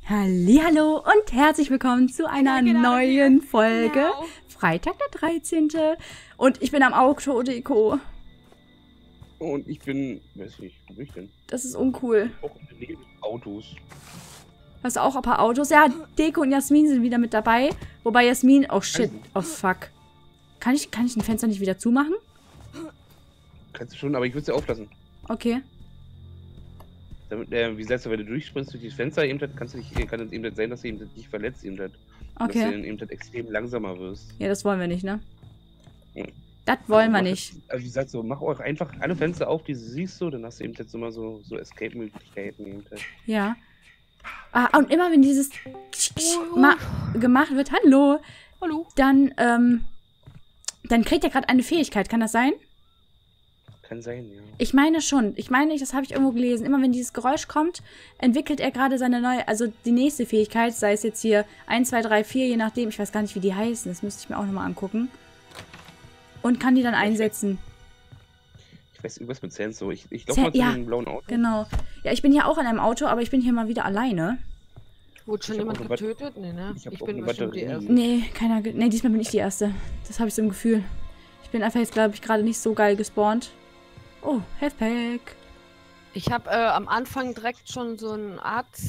Hallihallo und herzlich willkommen zu einer neuen Folge. Genau. Freitag der 13. Und ich bin am Autodeko. Und ich bin, weiß nicht, wo bin ich denn? Das ist uncool. Auch in der Nähe des Autos. Hast du auch ein paar Autos? Ja, Deko und Jasmin sind wieder mit dabei. Wobei Jasmin... Oh shit. Oh fuck. Kann ich ein Fenster nicht wieder zumachen? Kannst du schon, aber ich würde es ja auflassen. Okay. Damit, wie sagst du, wenn du durchspringst durch das Fenster, eben, kann es eben sein, dass du eben dich verletzt. Eben, dass du Okay. dann eben extrem langsamer wirst. Ja, das wollen wir nicht, ne? Hm. Das wollen wir Mach nicht. es- Also wie gesagt, so, mach euch einfach alle Fenster auf, die du siehst, so, dann hast du eben jetzt immer so Escape-Möglichkeiten. Eben halt. Ja. Ah, und immer wenn dieses gemacht wird, hallo, Hallo. dann kriegt er gerade eine Fähigkeit. Kann das sein? Kann sein, ja. Ich meine schon. Ich meine, das habe ich irgendwo gelesen. Immer wenn dieses Geräusch kommt, entwickelt er gerade seine neue, also die nächste Fähigkeit, sei es jetzt hier 1, 2, 3, 4, je nachdem. Ich weiß gar nicht, wie die heißen. Das müsste ich mir auch nochmal angucken. Und kann die dann einsetzen. Ich weiß irgendwas mit Sense, so. Ich laufe mal zu Ja, dem blauen Auto. genau. Ja, ich bin hier auch an einem Auto, aber ich bin hier mal wieder alleine. Wurde schon Ich hab jemand auch eine getötet? Nee, ne? ich hab Ich auch bin eine bestimmt die Batterie. Erste. Nee, diesmal bin ich die Erste. Das habe ich so im Gefühl. Ich bin einfach jetzt, glaube ich, gerade nicht so geil gespawnt. Oh, Healthpack. Ich habe am Anfang direkt schon so einen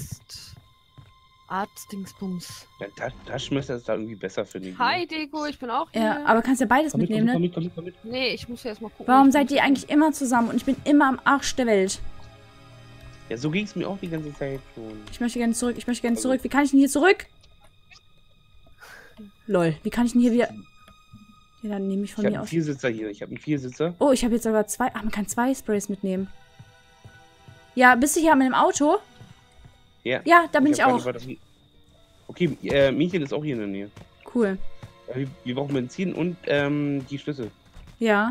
Arzt-Dingsbums. Ja, da schmeckt das da irgendwie besser, finde ich. Hi, Deko, ich bin auch hier. Ja, aber kannst ja beides Komm mit, mitnehmen, komm ne? mit, komm mit, komm mit, komm mit. Nee, ich muss ja erstmal gucken. Warum ich seid bin- ihr eigentlich immer zusammen und ich bin immer am Arsch der Welt? Ja, so ging es mir auch die ganze Zeit schon. Ich möchte gerne zurück, Wie kann ich denn hier zurück? Lol, wie kann ich denn hier wieder... Ja, dann nehme ich Ich von habe mir einen aus... Viersitzer hier. Ich habe einen Viersitzer. Oh, ich habe jetzt sogar 2... Ach, man kann 2 Sprays mitnehmen. Ja, bist du hier mit dem Auto? Ja. Ja, da bin ich hab auch. keine Batterie. Okay, Mädchen ist auch hier in der Nähe. Cool. Wir brauchen Benzin und die Schlüssel. Ja.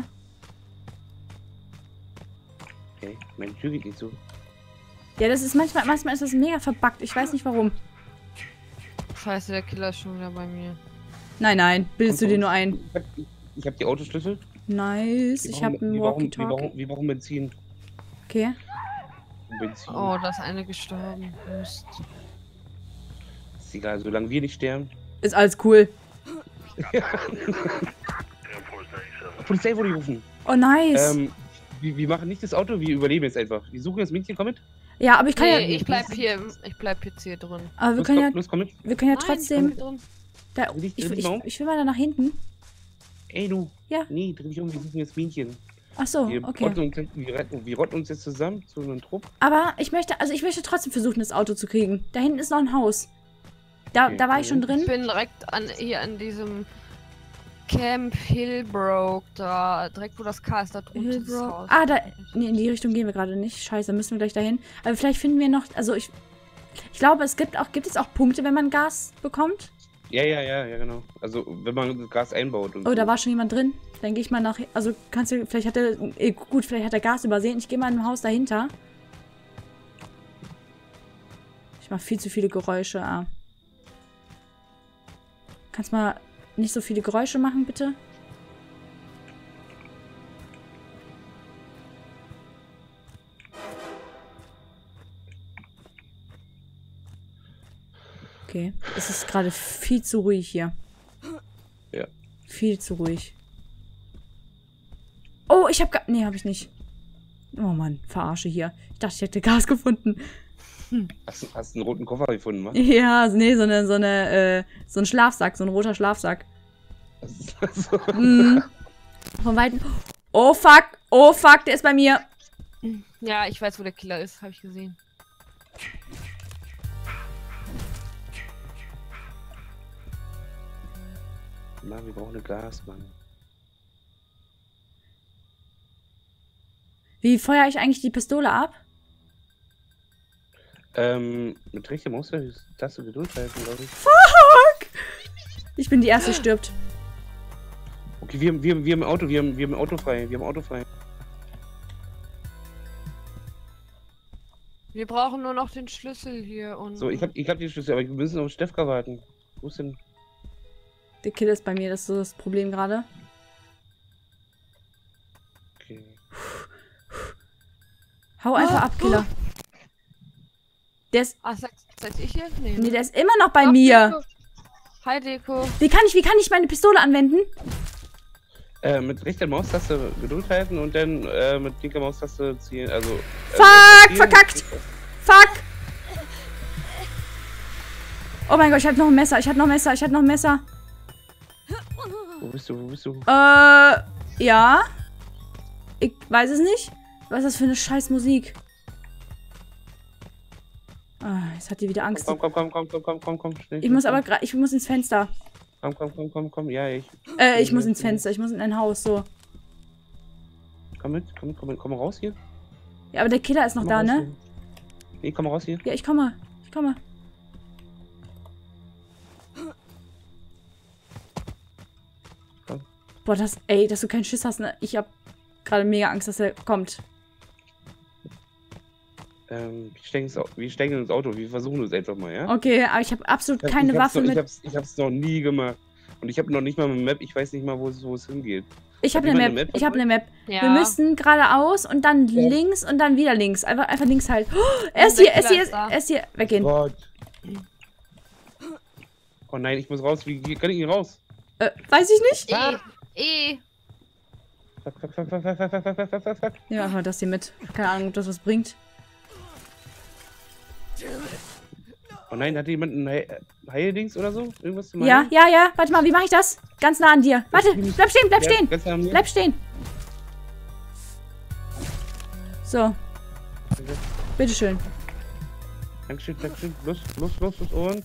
Okay, meine Tür geht nicht so. Ja, das ist manchmal ist das mega verbuggt. Ich weiß nicht warum. Scheiße, der Killer ist schon wieder bei mir. Nein, bildest du Kommt dir nur uns. ein. Ich hab die Autoschlüssel. Nice, ich habe einen Walkie-Talkie. Wir brauchen Benzin. Okay. Benzin. Oh, da ist eine gestorben. Mist. Ist egal, solange wir nicht sterben. Ist alles cool. Polizei wurde gerufen. Oh, nice. Wir machen nicht das Auto, wir überleben jetzt einfach. Wir suchen das Mädchen, komm mit. Ja, aber ich kann Nee, ja... ich bleib jetzt hier drin. Aber wir Los, können ja... los, komm mit. Wir können ja Nein, trotzdem... ich bleib hier drin. Da, Will ich- ich, will ich ich, mal um? ich will mal da nach hinten. Ey, du. Ja. Nee, dreh dich um, wir suchen jetzt Mädchen. Ach so, Wir, okay. wir rotten uns jetzt zusammen zu einem Trupp. Aber ich möchte trotzdem versuchen, das Auto zu kriegen. Da hinten ist noch ein Haus. Da, Okay, da war ich schon Ich drin. bin direkt hier an diesem Camp Hillbrook, da direkt wo das K ist, da drunter ist das Hillbrook. Haus. Ah, da. Nee, in die Richtung gehen wir gerade nicht. Scheiße, müssen wir gleich dahin. Aber vielleicht finden wir noch. Also ich glaube, gibt es auch Punkte, wenn man Gas bekommt? Ja, genau. Also, wenn man das Gas einbaut. Und Oh, da so. war schon jemand drin. Dann gehe ich mal nach. Also kannst du. Vielleicht hat er Gas übersehen. Ich gehe mal im Haus dahinter. Ich mache viel zu viele Geräusche. Ah. Kannst mal nicht so viele Geräusche machen, bitte? Okay. Es ist gerade viel zu ruhig hier. Ja. Viel zu ruhig. Oh, ich habe Nee, habe ich nicht. Oh Mann, verarsche hier. Ich dachte, ich hätte Gas gefunden. Hast du einen roten Koffer gefunden, wa? Ja, nee, so ein Schlafsack, so ein roter Schlafsack. Also, Mhm. Von Weitem. Oh fuck, der ist bei mir. Ja, ich weiß, wo der Killer ist, habe ich gesehen. Mann, wir brauchen eine Gas, Mann. Wie feuere ich eigentlich die Pistole ab? Mit rechter Maustaste Geduld halten, glaube ich. Fuck! Ich bin die Erste, die stirbt. Okay, wir haben Auto, wir haben Auto frei, Wir brauchen nur noch den Schlüssel hier und... So, ich hab die Schlüssel, aber wir müssen auf Stefka warten. Wo ist denn? Der Kill ist bei mir, das ist so das Problem gerade. Okay. Hau einfach ab, Killer. Der ist. Ach, sag ich hier? Nee, der ist immer noch bei Doch, mir. Deko. Hi, Deko. Wie kann ich meine Pistole anwenden? Mit rechter Maustaste gedrückt halten und dann mit linker Maustaste ziehen. Also. Fuck! Verkackt! Fuck! Oh mein Gott, ich hab noch ein Messer. Wo bist du? Ja. Ich weiß es nicht. Was ist das für eine scheiß Musik? Ah, jetzt hat die wieder Angst. Komm, schnell. Ich muss aber gerade, ich muss ins Fenster. Komm, ja, Ich muss ins Fenster, ich muss in ein Haus, so. Komm raus hier. Ja, aber der Killer ist noch da, ne? Hier. Nee, komm raus hier. Ja, ich komme. Komm. Boah, dass du keinen Schiss hast, ne? Ich hab gerade mega Angst, dass er kommt. Wir steigen ins Auto, wir versuchen es einfach mal, ja? Okay, aber ich habe absolut keine Waffe mit. Ich hab's noch nie gemacht. Und ich habe noch nicht mal eine Map, ich weiß nicht mal, wo es hingeht. Ich habe eine Map. Ich habe eine Map. Ja. Wir müssen geradeaus und dann links und dann wieder links. Einfach links halt. Oh, er ist hier. Weggehen. Gott. Oh nein, ich muss raus. Wie kann ich hier raus? Weiß ich nicht. Fuck. Ja, einfach das hier mit. Keine Ahnung, ob das was bringt. Oh nein, hat jemand ein Heildings oder so? Irgendwas zu meinen? Ja. Warte mal, wie mache ich das? Ganz nah an dir. Warte, bleib stehen. Ganz nah an mir. Bleib stehen. So. Okay. Bitteschön. Dankeschön. Los und...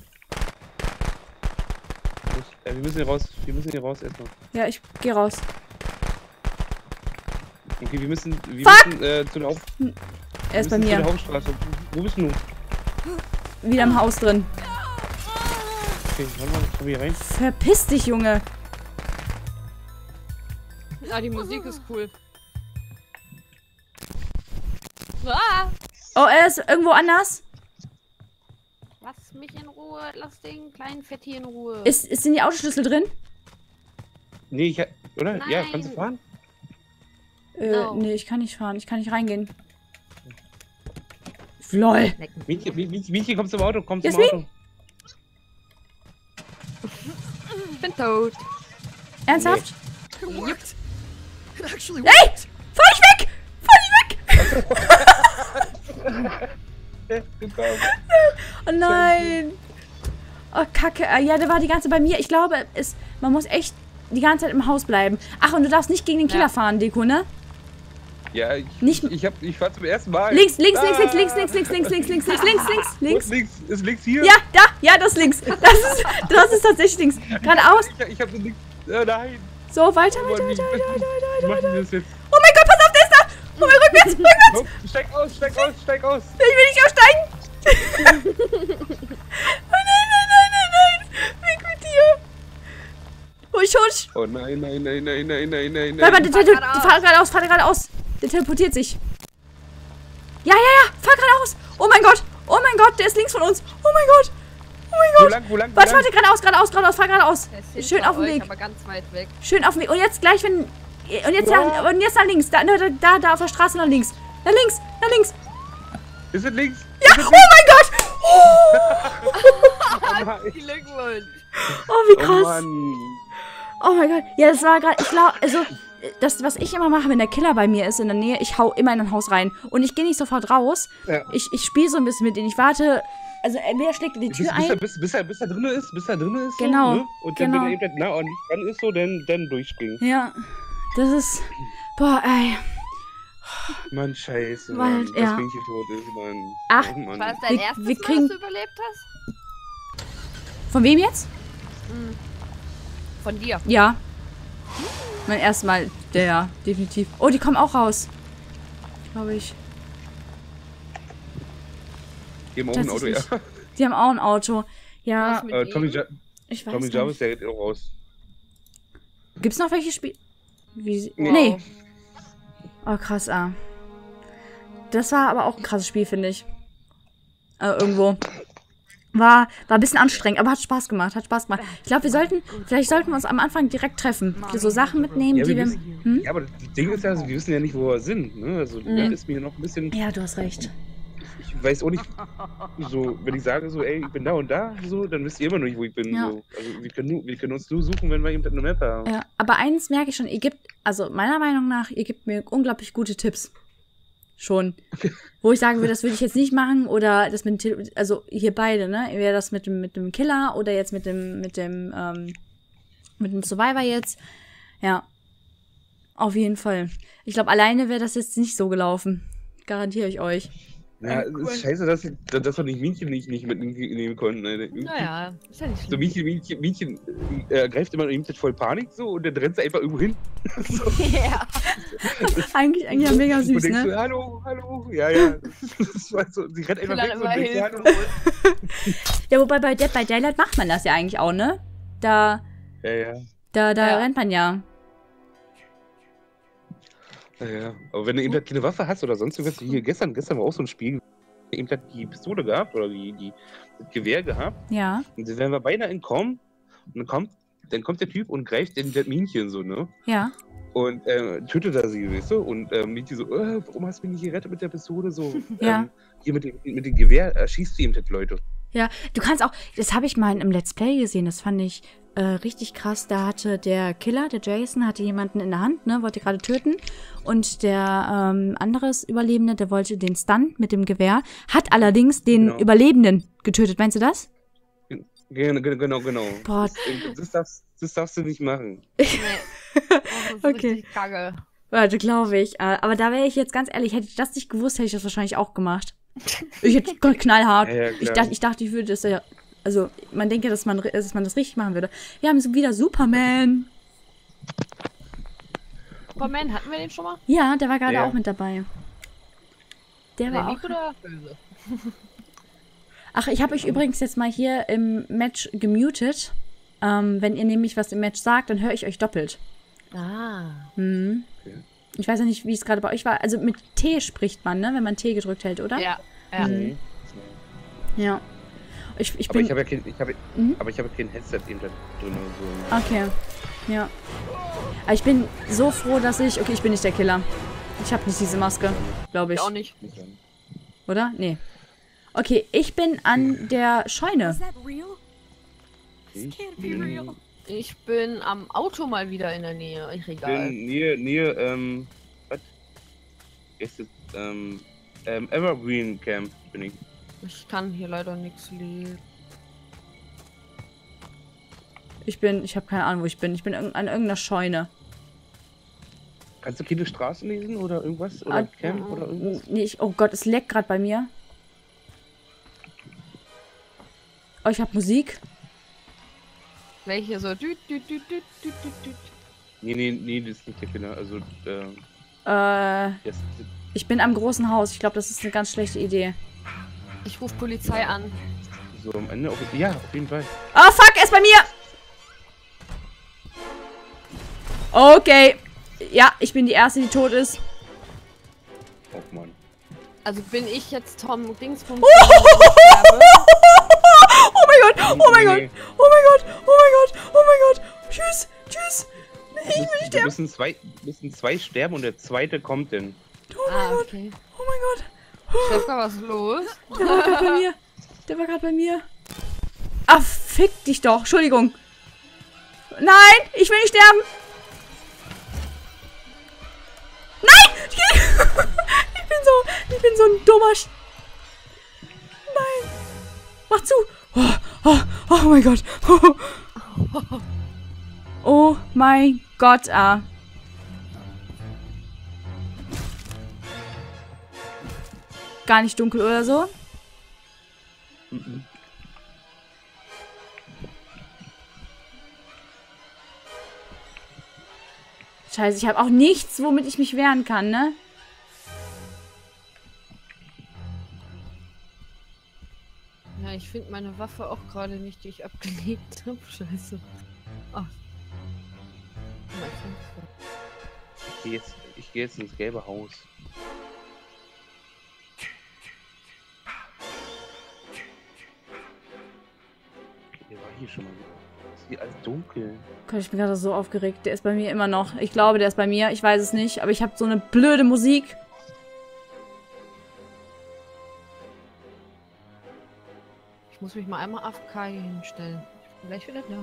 wir müssen hier raus erstmal. Ja, ich gehe raus. Okay, wir müssen zu der Er ist bei mir. Zu der Hauptstraße. Wo bist du? Wieder im Haus drin. Okay, warte mal, komm hier rein. Verpiss dich, Junge. Ja, die Musik ist cool. Ah! Oh, er ist irgendwo anders. Lass mich in Ruhe. Lass den kleinen Fett hier in Ruhe. Sind die Autoschlüssel drin? Nee, oder? Nein. Ja, kannst du fahren? No. Nee, ich kann nicht fahren. Ich kann nicht reingehen. LOL. Mietje, komm zum Auto, Jasmin? Ich bin tot. Ernsthaft? Jupp. Ey! Fahr dich weg! Oh nein! Oh, Kacke. Ja, der war die ganze Zeit bei mir. Ich glaube, man muss echt die ganze Zeit im Haus bleiben. Ach, und du darfst nicht gegen den Killer fahren, Deko, ne? Ja, ich fahr zum ersten Mal. Links. Links. Ist links hier? Ja, das ist links. Das ist tatsächlich links. Geradeaus. Ich hab links. Nein. So, weiter. Wie machen wir das jetzt? Oh mein Gott, pass auf, der ist da! Oh mein Gott, rückwärts! Steig aus. Ich will nicht aussteigen! Oh nein! Weg mit dir! Husch! Oh nein. Warte mal, fahr geradeaus! Der teleportiert sich. Ja, fahr geradeaus! Oh mein Gott, der ist links von uns! Oh mein Gott! Wo lang? Warte, geradeaus, fahr geradeaus! Der ist Schön hinter auf dem euch, Weg. aber ganz weit weg. Schön auf dem Weg. Und jetzt gleich, Und jetzt nach links. Da auf der Straße nach links. Nach links. Ist es links? Ja! Oh mein Gott! Glückwunsch. Oh, wie Oh krass. Mann. Oh mein Gott. Ja, das war gerade, ich glaube, also, das, was ich immer mache, wenn der Killer bei mir ist in der Nähe, ich hau immer in ein Haus rein. Und ich gehe nicht sofort raus. Ja. Ich spiele so ein bisschen mit denen. Ich warte, also entweder schlägt er die Tür ein. Bis er drin ist. Genau, So, ne? Und dann, genau. wenn er eben nah und nicht dran ist, so, dann durchspringen. Ja, das ist, boah, ey. Mann, scheiße, Weil, Mann. ja. Das Mädchen tot ist, Mann. Ach. Oh, Mann. War das dein erstes wir Mal, kriegen- dass du überlebt hast? Von wem jetzt? Von dir. Ja. Mein erstes Mal, der, definitiv. Oh, die kommen auch raus. Glaube ich. Die haben auch ein Auto, ja. Die haben auch ein Auto. Ja, Was mit Tommy ihm? ich weiß Tommy nicht. Jarvis, der geht auch raus. Gibt's noch welche Spiele? Nee. Nee. Oh, krass, Das war aber auch ein krasses Spiel, finde ich. Irgendwo. War ein bisschen anstrengend, aber hat Spaß gemacht. Ich glaube, vielleicht sollten wir uns am Anfang direkt treffen. So Sachen mitnehmen, Ja, die wir... ja, aber das Ding ist ja, also, wir wissen ja nicht, wo wir sind. Ne? Also, das ist mir noch ein bisschen... Ja, du hast recht. weiß auch nicht, so, wenn ich sage so, ey, ich bin da und da, so, dann wisst ihr immer noch nicht, wo ich bin. Ja. So. Also wir können uns nur suchen, wenn wir eben eine Map haben. Ja, aber eins merke ich schon, ihr gebt, also meiner Meinung nach, ihr gebt mir unglaublich gute Tipps. Schon. Wo ich sagen würde, das würde ich jetzt nicht machen oder das mit dem, also hier beide, ne? Wäre das mit dem Killer oder jetzt mit dem Survivor jetzt. Ja. Auf jeden Fall. Ich glaube, alleine wäre das jetzt nicht so gelaufen. Garantiere ich euch. Ja, es ist scheiße, dass wir die Mädchen nicht mitnehmen konnten. Alter. Naja, ist ja nicht So schlimm. Mädchen greift immer ihm voll Panik so und dann rennt sie einfach irgendwo hin. So. Ja. Eigentlich ja mega Und süß, denkst ne? du, hallo, ja. Das war so, sie rennt einfach Killer weg immer und denkst, Hilfe hallo. holen. Ja, wobei bei Dead by Daylight macht man das ja eigentlich auch, ne? Da Ja. rennt man ja. Ja. Aber wenn du eben halt keine Waffe hast oder sonst irgendwas, hier gestern war auch so ein Spiel, eben hat die Pistole gehabt oder das Gewehr gehabt. Ja. Und dann wären wir beinahe entkommen und dann kommt der Typ und greift in das Männchen so, ne? Ja. Und tötet er sie, weißt du? Und Mädchen so, warum hast du mich nicht gerettet mit der Pistole? So, Ja. Hier mit dem Gewehr schießt du eben das Leute. Ja, du kannst auch, das habe ich mal im Let's Play gesehen, das fand ich richtig krass. Da hatte der Killer, der Jason, hatte jemanden in der Hand, ne, wollte gerade töten. Und der anderes Überlebende, der wollte den Stun mit dem Gewehr, hat allerdings den Genau. Überlebenden getötet. Meinst du das? Genau. Boah. Das darfst du nicht machen. Nee. Das ist Okay. richtig kacke. Warte, glaube ich. Aber da wäre ich jetzt ganz ehrlich, hätte ich das nicht gewusst, hätte ich das wahrscheinlich auch gemacht. Ich hätte knallhart. Ja, klar. Ich dachte, ich würde das ja. Also, man denkt ja, dass man das richtig machen würde. Wir haben so wieder Superman. Superman, hatten wir den schon mal? Ja, der war gerade Ja. auch mit dabei. Der war Lieb auch. oder böse? Ach, ich habe euch übrigens jetzt mal hier im Match gemutet. Wenn ihr nämlich was im Match sagt, dann höre ich euch doppelt. Ah. Mhm. Okay. Ich weiß ja nicht, wie es gerade bei euch war. Also mit T spricht man, ne? Wenn man T gedrückt hält, oder? Ja. Mhm. Ja. Ich Aber bin. ich habe ja kein, Mhm. aber ich habe kein Headset eben da drin. So. Okay. Ja. Aber ich bin so froh, dass ich. Okay, ich bin nicht der Killer. Ich habe nicht diese Maske, glaube ich. Ich auch nicht. Oder? Nee. Okay, ich bin an der Scheune. Is that real? This can't be real. Ich bin am Auto mal wieder in der Nähe. Ich Ich egal. bin nähe, was? Ist das, Evergreen Camp bin ich. Ich kann hier leider nichts lesen. Ich habe keine Ahnung, wo ich bin. Ich bin an irgendeiner Scheune. Kannst du keine Straßen lesen oder irgendwas? Oder Camp oder irgendwas? Nee, oh Gott, es leckt gerade bei mir. Oh, ich habe Musik. Welche so düt, düt, düt, düt, düt, düt, düt. Nee, das ist nicht der Kinder. Also, das, Ich bin am großen Haus. Ich glaube, das ist eine ganz schlechte Idee. Ich rufe Polizei an. so am Ende. Ja, auf jeden Fall. Oh, fuck, er ist bei mir! Okay. Ja, ich bin die Erste, die tot ist. Oh Mann. Also bin ich jetzt Tom Dingsbums. Oh mein Gott, oh mein Gott, Nee. oh mein Gott, oh mein Gott, oh mein Gott. Tschüss, tschüss. Nee, ich will nicht sterben. müssen zwei sterben und der zweite kommt denn. Okay. Oh mein Gott. Stefka, was ist los? Der war gerade bei mir. Der war gerade bei mir. Ah, fick dich doch. Entschuldigung. Nein, ich will nicht sterben. Nein! Ich bin so ein dummer Nein. Mach zu. Oh mein Gott. Oh mein Gott, Gar nicht dunkel oder so. Scheiße, ich habe auch nichts, womit ich mich wehren kann, ne? Ja, ich finde meine Waffe auch gerade nicht, die ich abgelegt habe. Scheiße. Ach. Ich gehe jetzt ins gelbe Haus. Der war hier schon mal. Ist hier alles dunkel. Gott, ich bin gerade so aufgeregt. Der ist bei mir immer noch. Ich glaube, der ist bei mir. Ich weiß es nicht. Aber ich habe so eine blöde Musik. muss mich mal einmal AFK hier hinstellen. Ich bin gleich wieder da.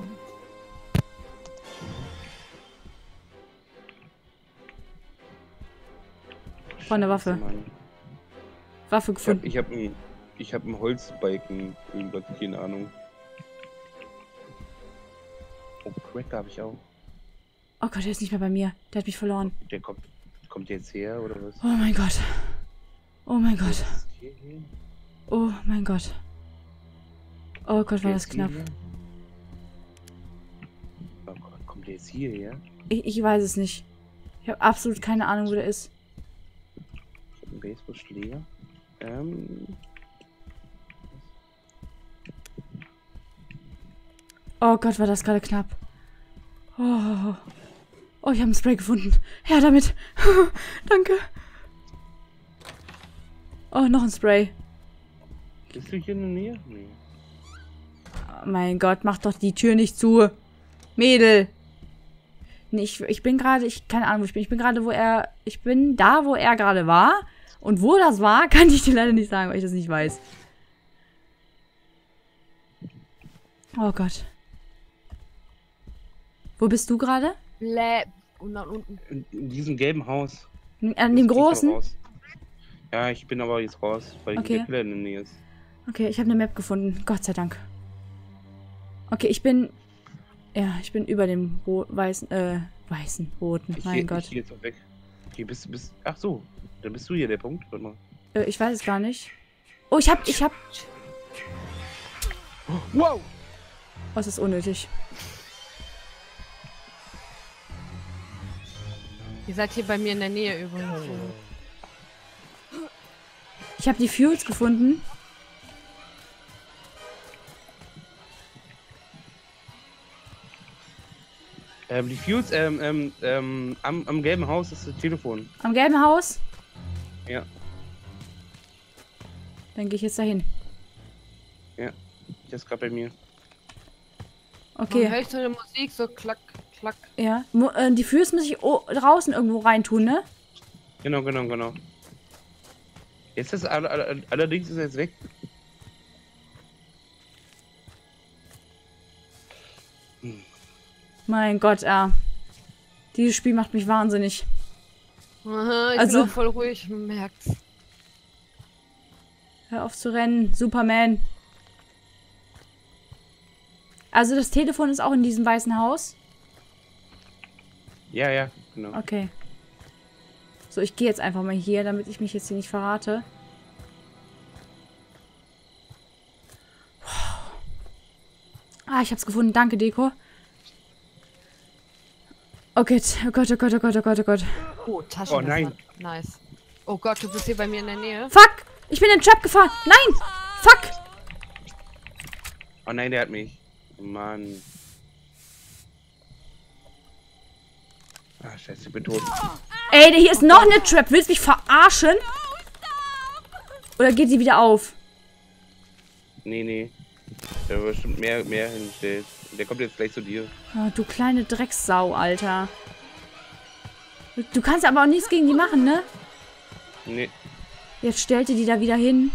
Boah, eine Waffe. Mann. Waffe gefunden. Ich hab einen Holzbalken, irgendwas, keine Ahnung. Oh, Crack habe ich auch. Oh Gott, der ist nicht mehr bei mir. Der hat mich verloren. Der kommt jetzt her, oder was? Oh mein Gott. Oh mein Gott. Was ist hier? Oh mein Gott. Oh Gott, war das Jetzt hier? knapp. Oh Gott, kommt der jetzt hierher? Ich weiß es nicht. Ich habe absolut keine Ahnung, wo der ist. Ich habe einen Baseballschläger. Oh Gott, war das gerade knapp. Oh, oh, ich habe ein Spray gefunden. Ja, damit. Danke. Oh, noch ein Spray. Bist du hier in der Nähe? Nee. Oh mein Gott, mach doch die Tür nicht zu. Mädel. Nee, ich bin gerade, keine Ahnung, wo ich bin. Ich bin gerade, ich bin da, wo er gerade war. Und wo das war, kann ich dir leider nicht sagen, weil ich das nicht weiß. Oh Gott. Wo bist du gerade? Und dann unten. In diesem gelben Haus. An dem Jetzt geh ich großen? noch raus. Ja, ich bin aber jetzt raus, weil Okay. der Killer in der Nähe ist. Okay, ich habe eine Map gefunden. Gott sei Dank. Okay, ich bin über dem roten. Mein Gott. Ich geh jetzt auch weg. Okay, ach so, dann bist du hier der Punkt. Warte mal. Ich weiß es gar nicht. Oh, ich hab. Wow! Oh, es ist unnötig. Ihr seid hier bei mir in der Nähe übrigens. Ich habe die Fuels gefunden. Die Fuels, am gelben Haus ist das Telefon. Am gelben Haus? Ja. Dann gehe ich jetzt dahin. Ja. Das ist gerade bei mir. Okay. Höre ich so eine Musik, so klack, klack. Ja. Die Fuels muss ich draußen irgendwo reintun, ne? Genau. Jetzt ist allerdings ist er jetzt weg. Mein Gott, dieses Spiel macht mich wahnsinnig. Aha, ich Also- bin auch voll ruhig, man merkt's. Hör auf zu rennen, Superman. Also das Telefon ist auch in diesem weißen Haus? Ja, genau. Okay. So, ich gehe jetzt einfach mal hier, damit ich mich jetzt hier nicht verrate. Wow. Ich hab's gefunden. Danke, Deko. Oh Gott, oh Gott, oh Gott, oh Gott, oh Gott, oh Gott. Oh, Taschenmesser. Oh nein. Nice. Oh Gott, du bist hier bei mir in der Nähe. Fuck! Ich bin in den Trap gefahren. Nein! Fuck! Oh nein, der hat mich. Mann. Ah, scheiße, ich bin tot. Ey, hier ist noch eine Trap. Willst du mich verarschen? Oder geht sie wieder auf? Nee. Da wird bestimmt mehr hingestellt. Der kommt jetzt gleich zu dir. Oh, du kleine Drecksau, Alter. Du kannst aber auch nichts gegen die machen, ne? Nee. Jetzt stellte die da wieder hin.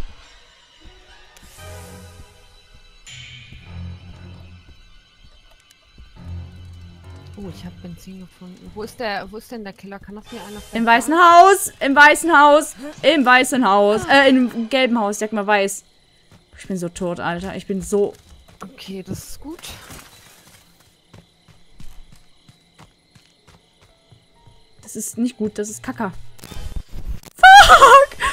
Oh, ich habe Benzin gefunden. Wo ist denn der Killer? Kann das hier einer finden? Im weißen Haus! Im weißen Haus! Im weißen Haus! Im gelben Haus, sag mal weiß. Ich bin so tot, Alter. Ich bin so... Okay, das ist gut. Das ist nicht gut, das ist Kacker. Fuck!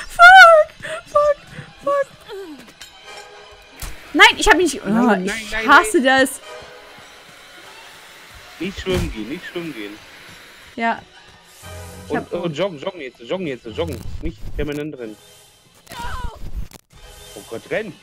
Nein, ich hab mich nicht... Oh, Nein, ich nein, hasse das. Nicht schwimmen gehen. Ja. Und joggen jetzt. Nicht permanent rennen. Oh Gott, rennen!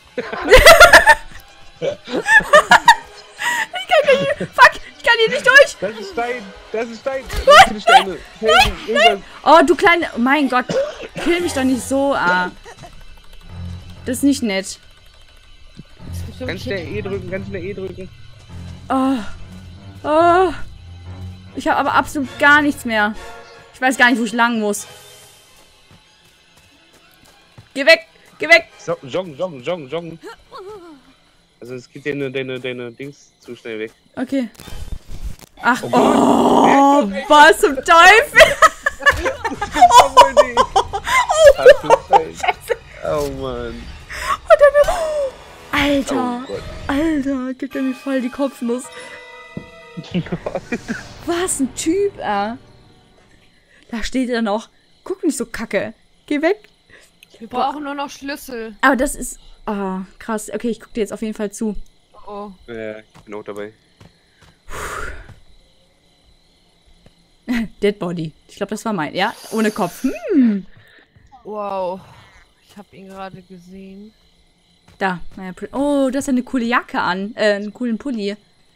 Fuck! Ich kann hier nicht durch! Das ist Stein! Viele Steine! Helfen, Oh, du kleine... Mein Gott. Kill mich doch nicht so, Das ist nicht nett. Ganz schnell E drücken. Oh. Ich habe aber absolut gar nichts mehr. Ich weiß gar nicht, wo ich lang muss. Geh weg! So, joggen. Also es geht deine Dings zu schnell weg. Okay. Ach, oh, was zum Teufel? Oh Mann. Alter, Oh Gott. Alter, gibt er mir voll die Kopfnuss. Was ein Typ, Da steht er noch. Guck nicht so kacke. Geh weg. Wir brauchen nur noch Schlüssel. Aber das ist... Oh, krass. Okay, ich guck dir jetzt auf jeden Fall zu. Oh. Ja, ich bin auch dabei. Dead Body. Ich glaube, das war mein. Ja, ohne Kopf. Wow. Ich habe ihn gerade gesehen. Da. Oh, du hast ja eine coole Jacke an. Einen coolen Pulli.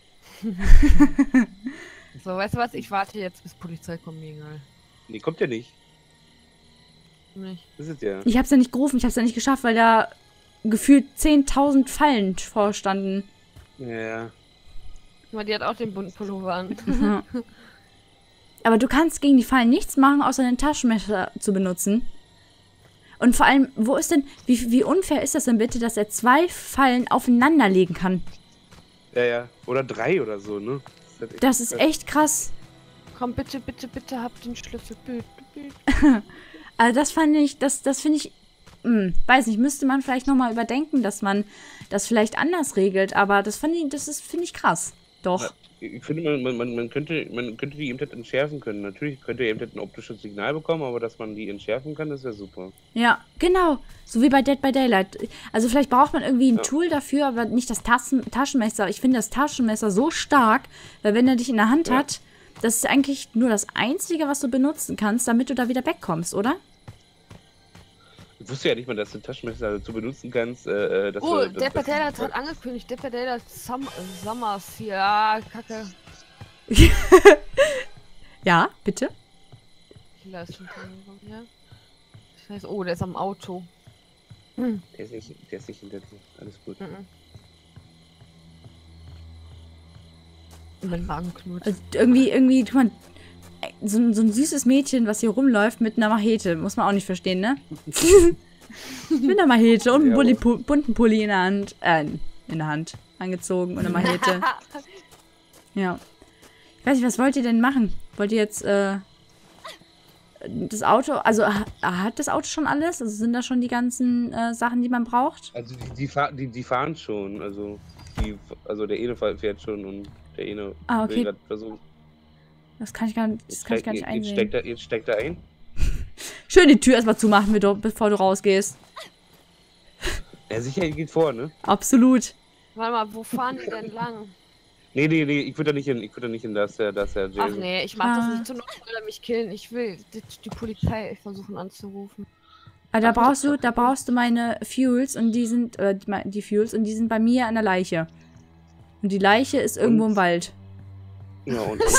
So, weißt du was? Ich warte jetzt, bis Polizei kommt, mir egal. Nee, kommt ja nicht. Nicht. Das ist ja. Ich hab's ja nicht gerufen. Ich hab's ja nicht geschafft, weil da gefühlt 10.000 Fallen vorstanden. Ja. Guck mal, die hat auch den bunten Pullover an. Mhm. Aber du kannst gegen die Fallen nichts machen, außer ein Taschenmesser zu benutzen. Und vor allem, wo ist denn, wie unfair ist das denn bitte, dass er 2 Fallen aufeinander legen kann? Ja. Oder 3 oder so, ne? Das ist echt krass. Komm, bitte, bitte, bitte, hab den Schlüssel. Bitte, bitte. Also das fand ich, das finde ich, weiß nicht, müsste man vielleicht nochmal überdenken, dass man das vielleicht anders regelt, aber das finde ich krass. Doch. Ich finde, man könnte die eben entschärfen können. Natürlich könnte eben ein optisches Signal bekommen, aber dass man die entschärfen kann, das wäre super. Ja, genau. So wie bei Dead by Daylight. Also vielleicht braucht man irgendwie ein Tool dafür, aber nicht das Taschenmesser. Ich finde das Taschenmesser so stark, weil wenn er dich in der Hand hat, das ist eigentlich nur das Einzige, was du benutzen kannst, damit du da wieder wegkommst, oder? Ich wusste ja nicht mal, dass du Taschenmesser dazu benutzen kannst. Dead by Daylight hat angekündigt. Dead by Daylight Summers hier. Ah, Kacke. Ja, bitte? Killer ist schon drin, ja. Ich weiß, oh, der ist am Auto. Der ist nicht hinter dir. Alles gut. Mein Magen knurrt. Also irgendwie, guck mal, so ein süßes Mädchen, was hier rumläuft mit einer Machete. Muss man auch nicht verstehen, ne? Mit einer Machete und einem bunten Pulli in der Hand angezogen und eine Machete. Ja. Ich weiß nicht, was wollt ihr denn machen? Wollt ihr jetzt, das Auto, also hat das Auto schon alles? Also sind da schon die ganzen Sachen, die man braucht? Also die fahren schon. Also der eine fährt schon und der eine will gerade versuchen. Das kann ich gar nicht einsehen. Jetzt steckt er ein. Schön die Tür erstmal zumachen, bevor du rausgehst. Ja, sicher, geht vor, ne? Absolut. Warte mal, wo fahren die denn lang? Nee, ich würde da nicht hin, dass der Jason. Ach nee, ich mach das nicht. Zur Not will er mich killen. Ich will die Polizei versuchen anzurufen. Aber da brauchst du meine Fuels und die sind, bei mir an der Leiche. Und die Leiche ist irgendwo im Wald. Ja,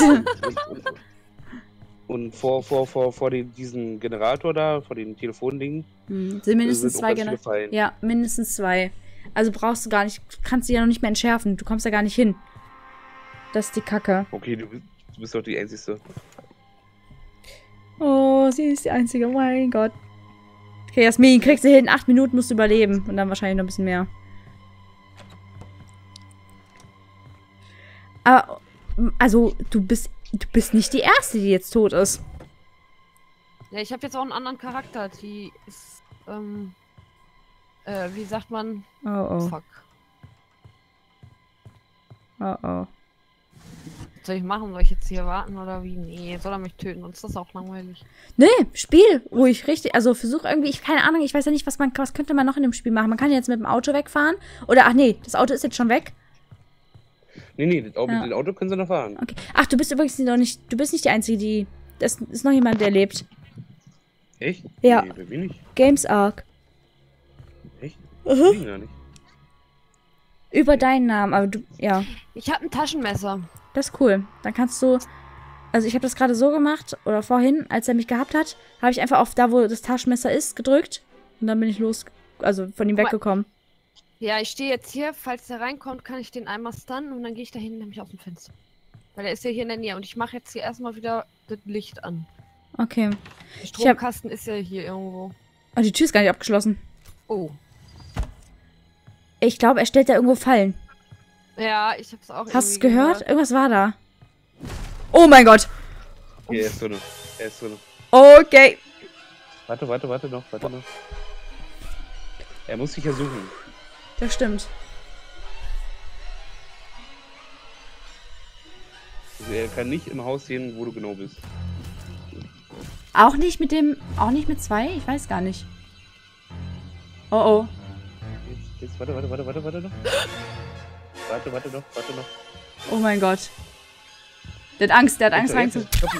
und vor diesen Generator da, vor den Telefondingen. Sind mindestens 2 Generatoren. Ja, mindestens 2. Also brauchst du gar nicht, kannst du ja noch nicht mehr entschärfen. Du kommst da gar nicht hin. Das ist die Kacke. Okay, du bist doch die Einzige. Oh, sie ist die Einzige. Oh mein Gott. Okay, Jasmin, kriegst du hin. 8 Minuten musst du überleben. Und dann wahrscheinlich noch ein bisschen mehr. Aber, also, du bist nicht die Erste, die jetzt tot ist. Ja, ich habe jetzt auch einen anderen Charakter. Die ist, wie sagt man? Oh. Fuck. Oh. Was soll ich machen? Soll ich jetzt hier warten oder wie? Nee, soll er mich töten? Sonst ist das auch langweilig. Nee, Spiel ruhig, richtig. Also versuch irgendwie, keine Ahnung, ich weiß ja nicht, was könnte man noch in dem Spiel machen? Man kann jetzt mit dem Auto wegfahren. Oder, ach nee, das Auto ist jetzt schon weg. Nee, mit dem Auto können sie noch fahren. Okay. Ach, du bist übrigens nicht die Einzige, die... Das ist noch jemand, der lebt. Echt? Ja. Nee, wer bin ich? Games Arc. Echt? Ich gar nicht. Über deinen Namen, aber ja. Ich habe ein Taschenmesser. Das ist cool. Dann kannst du... Also ich habe das gerade so gemacht, oder vorhin, als er mich gehabt hat, habe ich einfach auf da, wo das Taschenmesser ist, gedrückt. Und dann bin ich von ihm weggekommen. Ja, ich stehe jetzt hier. Falls der reinkommt, kann ich den einmal stunnen und dann gehe ich da hinten nämlich aus dem Fenster. Weil er ist ja hier in der Nähe und ich mache jetzt hier erstmal wieder das Licht an. Okay. Der Stromkasten ist ja hier irgendwo. Oh, die Tür ist gar nicht abgeschlossen. Oh. Ich glaube, er stellt da irgendwo Fallen. Ja, ich hab's auch Hast du es irgendwie gehört? Irgendwas war da. Oh mein Gott. Hier, er ist drin. Er ist drin. Okay. Warte noch. Er muss dich ja suchen. Das stimmt. Also er kann nicht im Haus sehen, wo du genau bist. Auch nicht mit 2? Ich weiß gar nicht. Oh oh. Jetzt warte noch. Warte noch. Oh mein Gott. Der hat Angst reinzu...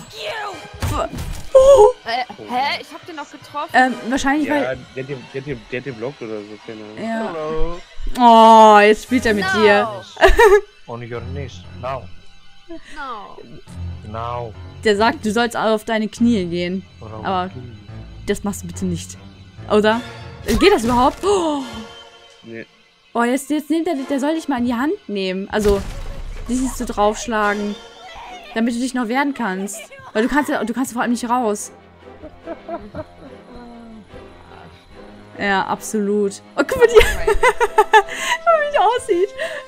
Hä? Ich hab den noch getroffen. Wahrscheinlich, Ja, weil... der hat den blockt oder so, keine Ahnung. Ja. Hello. Oh, jetzt spielt er mit dir. On your knees. Now. No. Now. Der sagt, du sollst auf deine Knie gehen. Aber das machst du bitte nicht. Oder? Geht das überhaupt? Oh, Nee. jetzt nimmt der soll dich mal in die Hand nehmen. Also, dich zu draufschlagen. Damit du dich noch wehren kannst. Weil du kannst vor allem nicht raus. Ja, absolut. Oh, guck mal, wie die aussieht.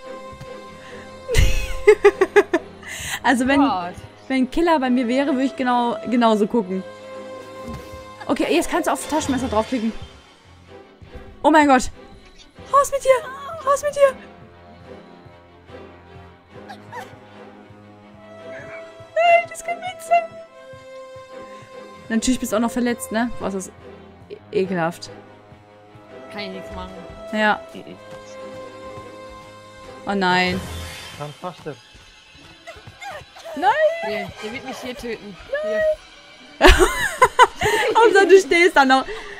Also, wenn ein Killer bei mir wäre, würde ich genauso gucken. Okay, jetzt kannst du auf Taschenmesser draufklicken. Oh mein Gott. Raus mit dir. Raus mit dir. Nein, das kann nicht sein. Natürlich bist du auch noch verletzt, ne? Was ist ekelhaft. Kann ich nichts machen. Ja. Oh nein. Run faster. Nee, der wird mich hier töten. Hier. Hauptsache, du stehst da noch.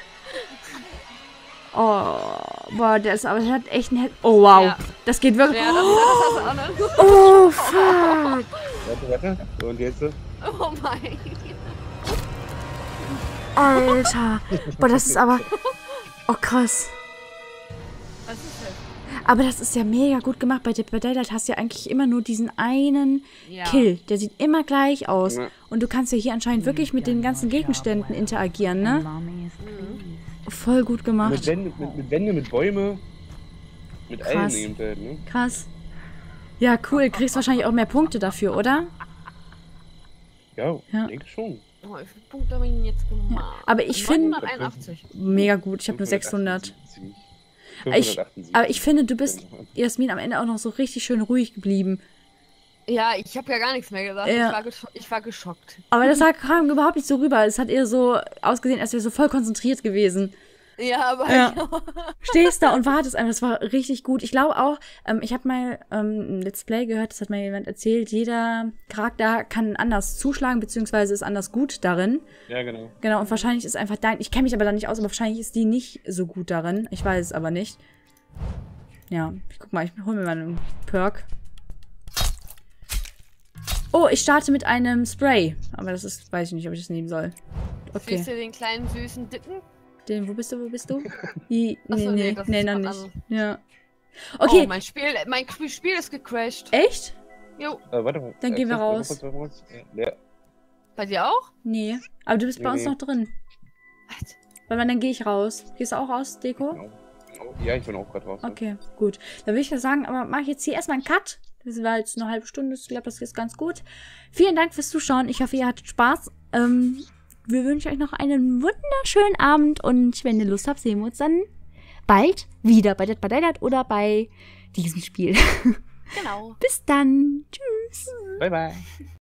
Oh, boah, der hat echt ein... Oh, wow. Ja. Das geht wirklich... Ja, das hast du auch noch. Oh, fuck. Warte. Und jetzt? Oh mein. Alter. Boah, das ist aber... Oh, krass. Was ist das? Aber das ist ja mega gut gemacht. Bei Dead by Daylight hast du ja eigentlich immer nur diesen einen Ja. Kill. Der sieht immer gleich aus. Ja. Und du kannst ja hier anscheinend wirklich mit den ganzen Gegenständen interagieren, ne? Voll gut gemacht. Mit Wände, mit Bäume. Mit Krass. allen eben halt, ne? Krass. Ja, cool. Kriegst wahrscheinlich auch mehr Punkte dafür, oder? Ja, Ja. denke schon. Oh, wie viele Punkte habe ich denn jetzt gemacht? Aber ich finde... 981. Mega gut. Ich habe nur 600. 578. Aber ich finde, du bist, Jasmin, am Ende auch noch so richtig schön ruhig geblieben. Ja, ich habe ja gar nichts mehr gesagt. Ja. Ich war geschockt. Aber das kam überhaupt nicht so rüber. Es hat eher so ausgesehen, als wäre so voll konzentriert gewesen. Ja, aber Ja. Stehst da und wartest einfach. Das war richtig gut. Ich glaube auch, ich habe mal ein Let's Play gehört, das hat mal jemand erzählt, jeder Charakter kann anders zuschlagen, beziehungsweise ist anders gut darin. Ja, genau. Genau, und wahrscheinlich ist einfach ich kenne mich aber da nicht aus, aber wahrscheinlich ist die nicht so gut darin. Ich weiß es aber nicht. Ja, ich guck mal, ich hole mir mal einen Perk. Oh, ich starte mit einem Spray. Aber das ist, weiß ich nicht, ob ich das nehmen soll. Okay. siehst du den kleinen süßen Dicken? Wo bist du? Achso, Nee, das noch ist was nicht. anderes. Ja. Okay. Okay, Oh, mein Spiel ist gecrashed. echt? Jo. Warte mal. Dann gehen wir raus. Warte kurz. Ja. Bei dir auch? Nee. Aber du bist bei uns Nee. noch drin. Was? Weil dann gehe ich raus. Gehst du auch raus, Deko? Genau. Ja, ich bin auch gerade raus. Okay, gut. Dann würde ich ja sagen, aber mache ich jetzt hier erstmal einen Cut. Das war jetzt eine halbe Stunde. Ich glaube, das ist ganz gut. Vielen Dank fürs Zuschauen. Ich hoffe, ihr hattet Spaß. Wir wünschen euch noch einen wunderschönen Abend. Und wenn ihr Lust habt, sehen wir uns dann bald wieder bei Dead by Daylight oder bei diesem Spiel. Genau. Bis dann. Tschüss. Bye, bye.